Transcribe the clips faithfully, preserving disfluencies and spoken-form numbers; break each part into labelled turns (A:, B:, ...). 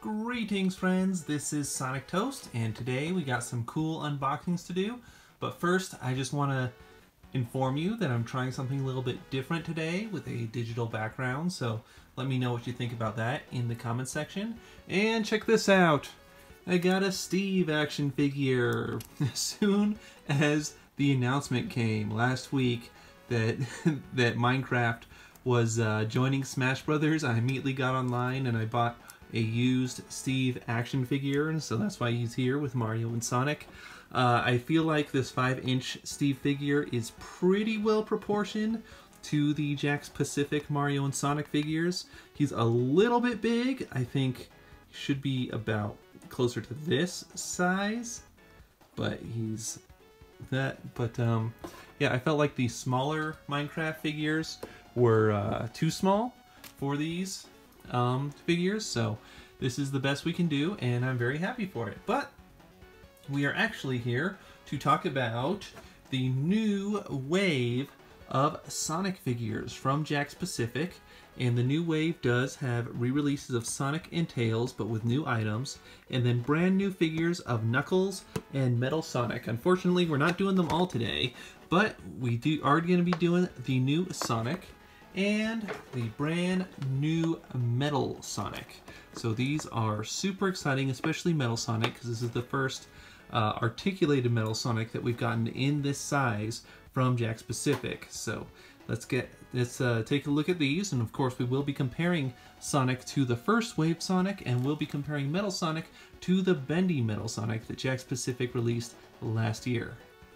A: Greetings friends, this is Sonic Toast, and today we got some cool unboxings to do. But first, I just want to inform you that I'm trying something a little bit different today with a digital background, so let me know what you think about that in the comment section. And check this out! I got a Steve action figure! As soon as the announcement came last week that, that Minecraft was uh, joining Smash Brothers, I immediately got online and I bought a used Steve action figure, and so that's why he's here with Mario and Sonic. Uh, I feel like this five inch Steve figure is pretty well proportioned to the Jakks Pacific Mario and Sonic figures. He's a little bit big. I think he should be about closer to this size, but he's that. But um, yeah, I felt like the smaller Minecraft figures were uh, too small for these um, figures, so this is the best we can do, and I'm very happy for it. But we are actually here to talk about the new wave of Sonic figures from Jakks Pacific, and the new wave does have re-releases of Sonic and Tails, but with new items, and then brand new figures of Knuckles and Metal Sonic. Unfortunately, we're not doing them all today, but we do are going to be doing the new Sonic and the brand new Metal Sonic. So these are super exciting, especially Metal Sonic, because this is the first uh, articulated Metal Sonic that we've gotten in this size from Jakks Pacific. So let's get let's uh, take a look at these, and of course we will be comparing Sonic to the first wave Sonic, and we'll be comparing Metal Sonic to the bendy Metal Sonic that Jakks Pacific released last year.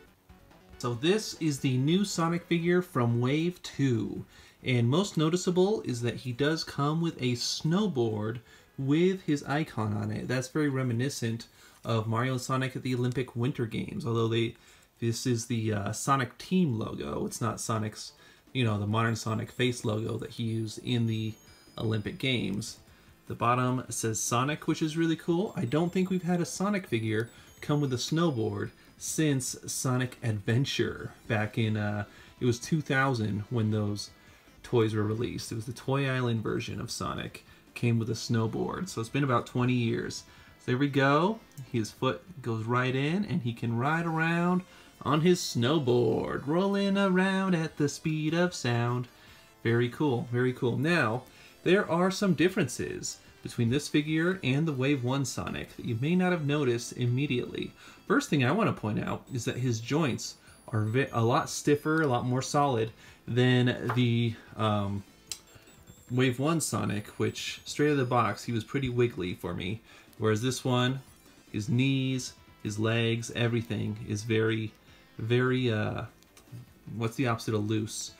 A: So this is the new Sonic figure from Wave two. And most noticeable is that he does come with a snowboard with his icon on it. That's very reminiscent of Mario and Sonic at the Olympic Winter Games, although they this is the uh, Sonic Team logo. It's not Sonic's, you know, the modern Sonic face logo that he used in the Olympic Games. The bottom says Sonic, which is really cool. I don't think we've had a Sonic figure come with a snowboard since Sonic Adventure back in, uh, it was two thousand when those toys were released. It was the Toy Island version of Sonic, came with a snowboard, so it's been about twenty years. So there we go, his foot goes right in and he can ride around on his snowboard, rolling around at the speed of sound. Very cool, very cool. Now, there are some differences between this figure and the Wave one Sonic that you may not have noticed immediately. First thing I want to point out is that his joints are a lot stiffer, a lot more solid than the um, Wave one Sonic, which straight out of the box, he was pretty wiggly for me. Whereas this one, his knees, his legs, everything is very, very, uh, what's the opposite of loose?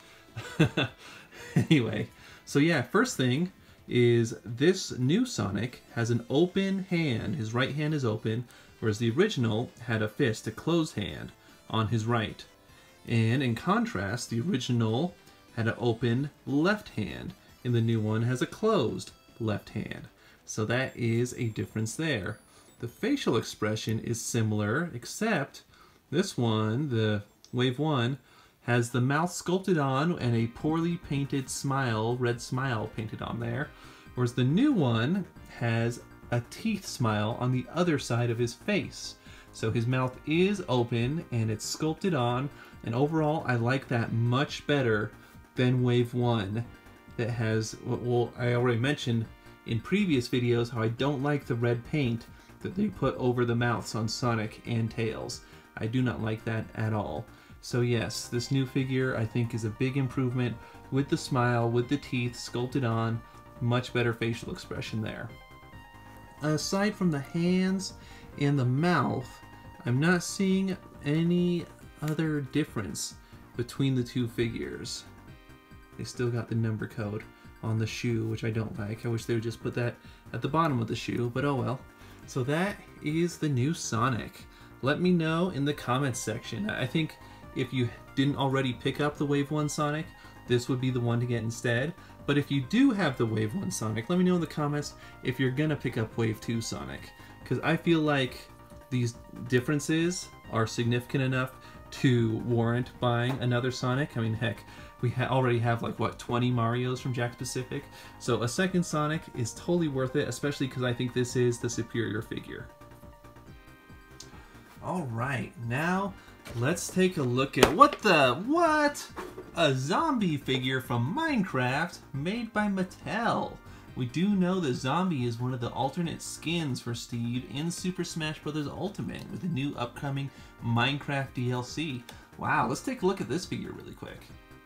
A: Anyway, so yeah, first thing is this new Sonic has an open hand. His right hand is open, whereas the original had a fist, a closed hand on his right. And in contrast, the original had an open left hand, and the new one has a closed left hand. So that is a difference there. The facial expression is similar, except this one, the Wave one, has the mouth sculpted on and a poorly painted smile, red smile painted on there, whereas the new one has a teeth smile on the other side of his face. So his mouth is open and it's sculpted on, and overall I like that much better than Wave one that has, well, I already mentioned in previous videos how I don't like the red paint that they put over the mouths on Sonic and Tails. I do not like that at all. So yes, this new figure I think is a big improvement with the smile, with the teeth sculpted on, much better facial expression there. Aside from the hands and the mouth, I'm not seeing any other difference between the two figures. They still got the number code on the shoe, which I don't like. I wish they would just put that at the bottom of the shoe, but oh well. So that is the new Sonic. Let me know in the comments section. I think if you didn't already pick up the Wave one Sonic, this would be the one to get instead. But if you do have the Wave one Sonic, let me know in the comments if you're gonna pick up Wave two Sonic, because I feel like these differences are significant enough to warrant buying another Sonic. I mean, heck, we ha already have like, what, twenty Marios from Jakks Pacific. So a second Sonic is totally worth it, especially because I think this is the superior figure. Alright, now let's take a look at what the, what? A zombie figure from Minecraft made by Mattel. We do know that Zombie is one of the alternate skins for Steve in Super Smash Bros. Ultimate with the new upcoming Minecraft D L C. Wow, let's take a look at this figure really quick.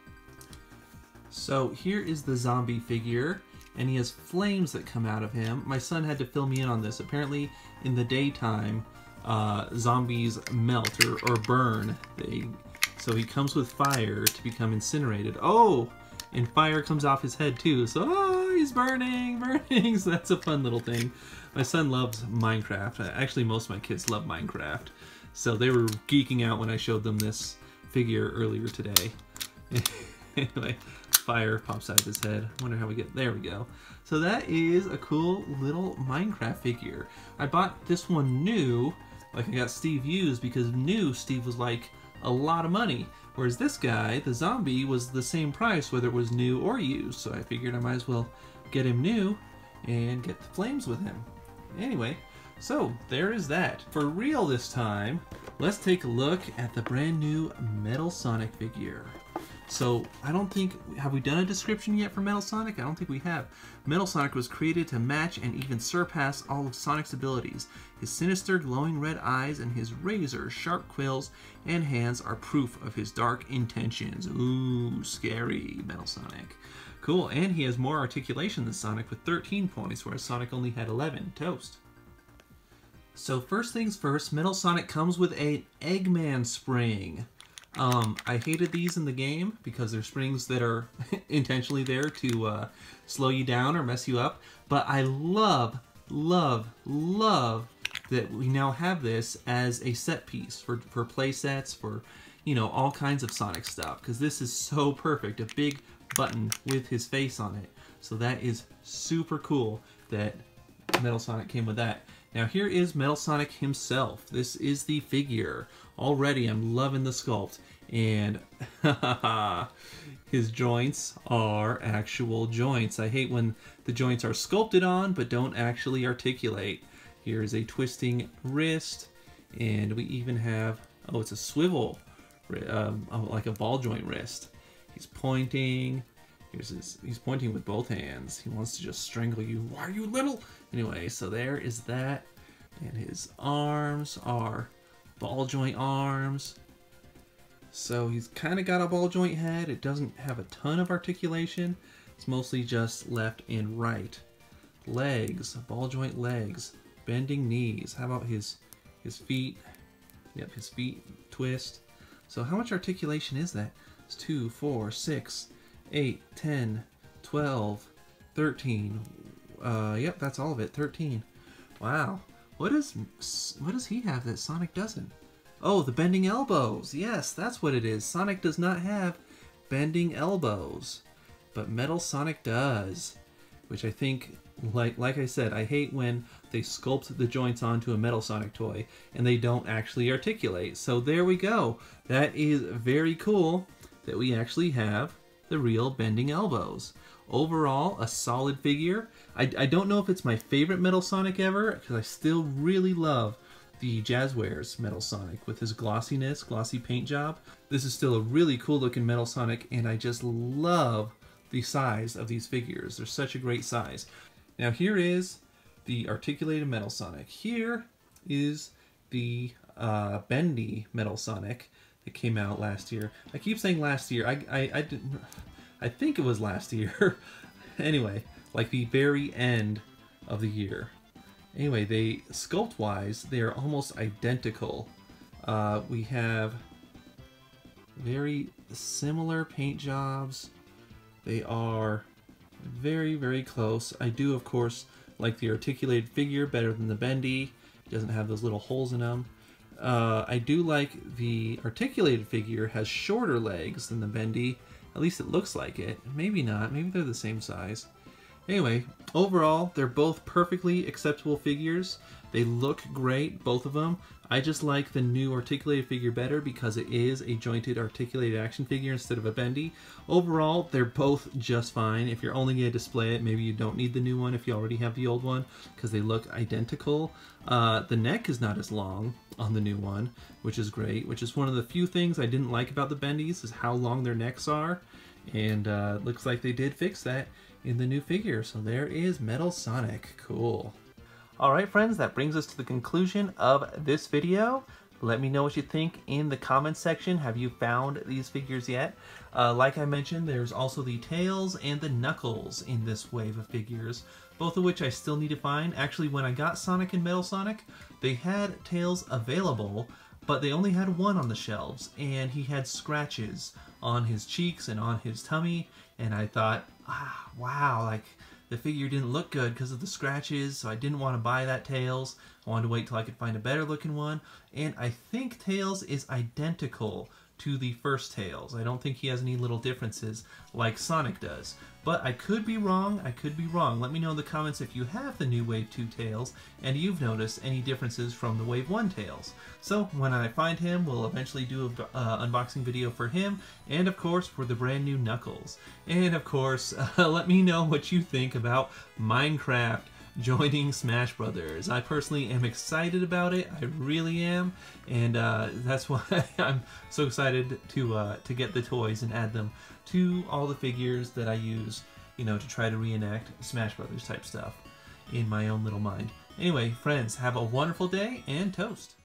A: So here is the Zombie figure, and he has flames that come out of him. My son had to fill me in on this. Apparently in the daytime, uh, zombies melt or, or burn. They, so he comes with fire to become incinerated. Oh! And fire comes off his head too, so oh, he's burning, burning, so that's a fun little thing. My son loves Minecraft. Actually, most of my kids love Minecraft. So they were geeking out when I showed them this figure earlier today. Anyway, fire pops out of his head. I wonder how we get, there we go. So that is a cool little Minecraft figure. I bought this one new, like I got Steve used, because new Steve was like a lot of money. Whereas this guy, the zombie, was the same price whether it was new or used. So I figured I might as well get him new and get the flames with him. Anyway, so there is that. For real this time, let's take a look at the brand new Metal Sonic figure. So I don't think, have we done a description yet for Metal Sonic? I don't think we have. Metal Sonic was created to match and even surpass all of Sonic's abilities. His sinister glowing red eyes and his razor sharp quills and hands are proof of his dark intentions. Ooh, scary Metal Sonic. Cool, and he has more articulation than Sonic with thirteen points, whereas Sonic only had eleven. Toast. So first things first, Metal Sonic comes with an Eggman spring. Um, I hated these in the game because they're springs that are intentionally there to uh, slow you down or mess you up. But I love, love, love that we now have this as a set piece for, for play sets, for, you know, all kinds of Sonic stuff. Because this is so perfect. A big button with his face on it. So that is super cool that Metal Sonic came with that. Now here is Metal Sonic himself. This is the figure. Already I'm loving the sculpt. And his joints are actual joints. I hate when the joints are sculpted on but don't actually articulate. Here is a twisting wrist. And we even have, oh, it's a swivel, um, like a ball joint wrist. He's pointing. Here's his, he's pointing with both hands. He wants to just strangle you. Why are you little? Anyway, so there is that. And his arms are ball joint arms. So he's kind of got a ball joint head. It doesn't have a ton of articulation. It's mostly just left and right. Legs, ball joint legs, bending knees. How about his his feet? Yep, his feet twist. So how much articulation is that? It's two, four, six, eight, ten, twelve, thirteen. Uh, yep, that's all of it. thirteen. Wow. What is what does he have that Sonic doesn't? Oh, the bending elbows. Yes, that's what it is. Sonic does not have bending elbows, but Metal Sonic does, which I think, like like I said, I hate when they sculpt the joints onto a Metal Sonic toy and they don't actually articulate. So there we go. That is very cool that we actually have the real bending elbows. Overall, a solid figure. I, I don't know if it's my favorite Metal Sonic ever, because I still really love the Jazzwares Metal Sonic with his glossiness, glossy paint job. This is still a really cool looking Metal Sonic, and I just love the size of these figures. They're such a great size. Now here is the articulated Metal Sonic. Here is the uh, bendy Metal Sonic that came out last year. I keep saying last year. I, I, I didn't... I think it was last year. Anyway, like the very end of the year. Anyway, they sculpt-wise, they are almost identical. Uh, we have very similar paint jobs. They are very, very close. I do, of course, like the articulated figure better than the bendy. It doesn't have those little holes in them. Uh, I do like the articulated figure has shorter legs than the bendy. At least it looks like it. Maybe not. Maybe they're the same size. Anyway, overall, they're both perfectly acceptable figures. They look great, both of them. I just like the new articulated figure better because it is a jointed articulated action figure instead of a bendy. Overall, they're both just fine. If you're only going to display it, maybe you don't need the new one if you already have the old one because they look identical. Uh, the neck is not as long on the new one, which is great, which is one of the few things I didn't like about the bendies is how long their necks are. And uh, looks like they did fix that in the new figure. So there is Metal Sonic. Cool. Alright friends, that brings us to the conclusion of this video. Let me know what you think in the comments section. Have you found these figures yet? Uh, like I mentioned, there's also the Tails and the Knuckles in this wave of figures, both of which I still need to find. Actually, when I got Sonic and Metal Sonic, they had Tails available, but they only had one on the shelves, and he had scratches on his cheeks and on his tummy, and I thought, ah, wow, like, the figure didn't look good because of the scratches, so I didn't want to buy that Tails. I wanted to wait till I could find a better looking one. And I think Tails is identical to the first Tails. I don't think he has any little differences like Sonic does. But I could be wrong, I could be wrong. Let me know in the comments if you have the new Wave two Tails and you've noticed any differences from the Wave one Tails. So when I find him, we'll eventually do an uh, unboxing video for him and of course for the brand new Knuckles. And of course, uh, let me know what you think about Minecraft joining Smash Brothers. I personally am excited about it. I really am, and uh, that's why I'm so excited to uh, to get the toys and add them to all the figures that I use, you know, to try to reenact Smash Brothers type stuff in my own little mind. Anyway, friends, have a wonderful day and toast.